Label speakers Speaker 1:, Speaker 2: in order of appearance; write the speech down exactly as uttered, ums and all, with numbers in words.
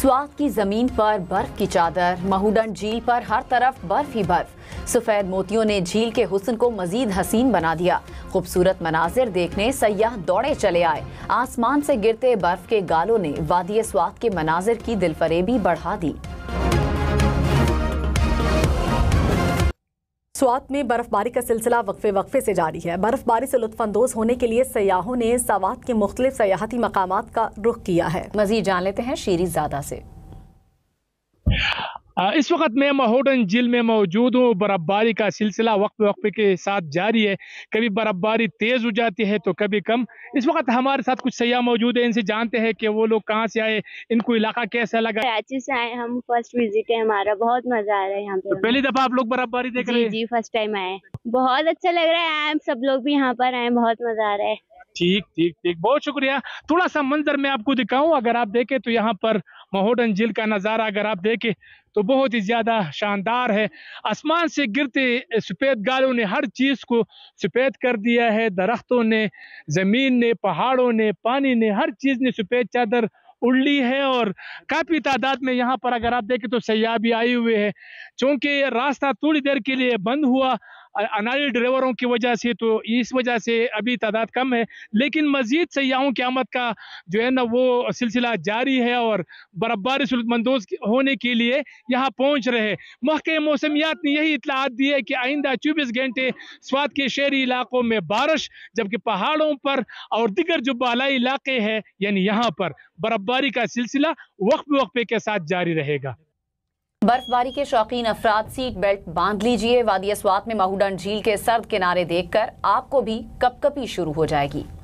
Speaker 1: स्वात की जमीन पर बर्फ की चादर, महूडन झील पर हर तरफ बर्फ ही बर्फ। सफेद मोतियों ने झील के हुस्न को मजीद हसीन बना दिया। खूबसूरत मनाजिर देखने सयाह दौड़े चले आए। आसमान से गिरते बर्फ के गालों ने वादी स्वात के मनाजिर की दिलफरेबी बढ़ा दी।
Speaker 2: स्वात में बर्फबारी का सिलसिला वक्फे वक्फे से जारी है। बर्फबारी से लुत्फानंदोज होने के लिए सयाहों ने स्वात के मुख्तलिफ सयाहती मकामात का रुख किया है।
Speaker 1: मजीद जान लेते हैं शीरीज़ादा से।
Speaker 3: इस वक्त मैं महूडन झील में मौजूद हूँ। बर्फबारी का सिलसिला वक्फे वक्फे के साथ जारी है। कभी बर्फबारी तेज हो जाती है तो कभी कम। इस वक्त हमारे साथ कुछ सयाह मौजूद है, इनसे जानते हैं कि वो लोग कहाँ से आए, इनको इलाका कैसा लगा।
Speaker 4: कराची से आए हम, फर्स्ट विजिट है हमारा, बहुत मजा आ रहा है यहाँ पे।
Speaker 3: तो पहली दफा आप लोग बर्फबारी देख रहे हैं?
Speaker 4: जी फर्स्ट टाइम आए, बहुत अच्छा लग रहा है। आए सब लोग भी यहाँ पर आए, बहुत मजा आ रहा है।
Speaker 3: ठीक ठीक ठीक, बहुत शुक्रिया। थोड़ा सा मंजर मैं आपको दिखाऊं, अगर आप देखें तो यहाँ पर महूडन झील का नज़ारा अगर आप देखें तो बहुत ही ज़्यादा शानदार है। आसमान से गिरते सफ़ेद गालों ने हर चीज़ को सफ़ेद कर दिया है। दरख्तों ने, ज़मीन ने, पहाड़ों ने, पानी ने, हर चीज़ ने सफ़ेद चादर उड़ ली है। और काफ़ी तादाद में यहाँ पर अगर आप देखें तो सयाह भी आए हुए हैं। चूँकि रास्ता थोड़ी देर के लिए बंद हुआ अनाड़ी ड्राइवरों की वजह से, तो इस वजह से अभी तादाद कम है, लेकिन मजीद सयाहों की आमद का जो है ना वो सिलसिला जारी है और बर्फबारी से लुत्फानंदोज होने के लिए यहाँ पहुँच रहे हैं। महकमे मौसमियात ने यही इत्तलात दी है कि आइंदा चौबीस घंटे स्वात के शहरी इलाकों में बारिश, जबकि पहाड़ों पर और दिगर जो बालाई इलाके हैं यानी यहाँ पर बर्फबारी का सिलसिला वक्फे वक्फे के साथ जारी रहेगा।
Speaker 1: बर्फबारी के शौकीन अफराद सीट बेल्ट बांध लीजिए। वादी स्वात में महूडन झील के सर्द किनारे देखकर आपको भी कपकपी शुरू हो जाएगी।